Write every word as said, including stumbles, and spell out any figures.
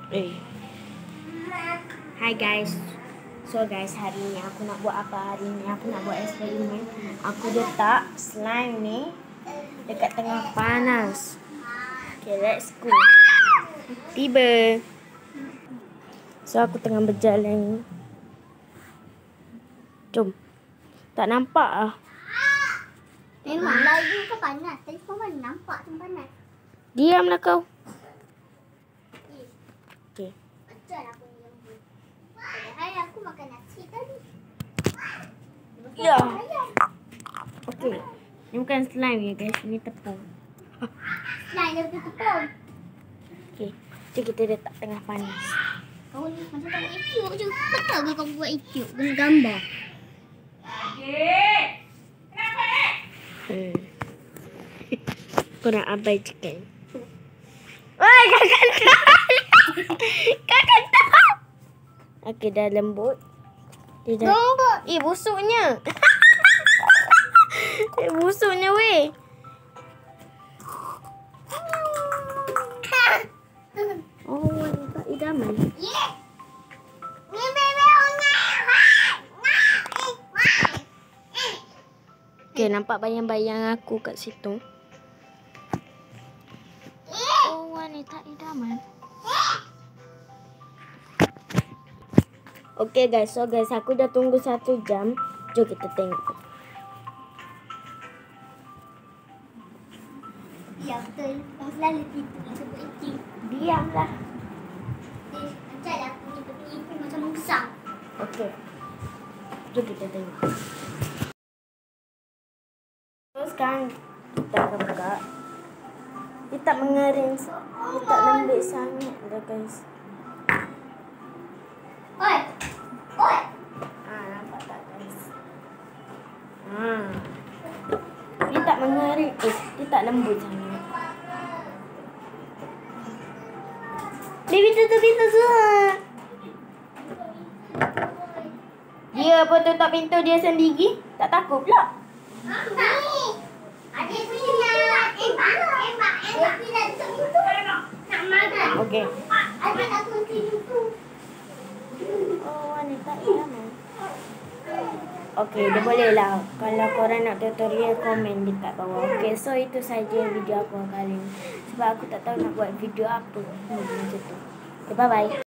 Eh. Hai guys. So guys, hari ni aku nak buat apa hari ni? Aku nak buat eksperimen. Aku letak slime ni dekat tengah panas. Okay, let's go. Tiba. So aku tengah berjalan. Jom. Tak nampak ah. Memang lagi ke panas. Tadi kau mana nampak tu panas. Diamlah kau. Okay. Macam aku ni lembut. Padahal aku makan nasi tadi. Ya. Okay. Ini bukan slime ya guys. Ini tepung. Slime dia betul tepung. Okay. Jom kita letak tengah panas. Kau ni macam tak buat ijuk je. Betul ke kau buat ijuk guna gambar? Hmm. Kau nak abai chicken. Wah, kakak tak. Kakak tak. Okey, dah lembut. Dia dah... Lembut. Eh, busuknya. Eh, busuknya weh. Oh, nampak idaman. Okay, nampak bayang-bayang aku kat situ. Oh, wanita idaman. Okay guys, so guys, aku dah tunggu satu jam. Jom kita tengok. Ya betul. Kau selalu tipu sebut itik. Diamlah. Eh, macam lah aku ni bertipu macam musang. Okay. Jom kita tengok. So sekarang kita akan buka. Dia tak mengering. Dia tak lembut sangat dah guys. Oi. Oi. Ah, nampak tak guys? Ah. Dia tak mengering. Eh, dia tak lembut sangat. Baby tutup pintu semua. Dia apa tutup pintu dia sendiri? Tak takut pula. Adik punya nak emak, emak, emak. Dia nak tutup pintu. Nak makan. Okey. Adik tak kunci pintu. Oh, wanita idaman. Okey, dia boleh lah. Kalau korang nak tutorial, komen dekat bawah. Okey, so itu saja video aku kali ni. Sebab aku tak tahu nak buat video apa. Hmm, macam tu. Okay, bye-bye.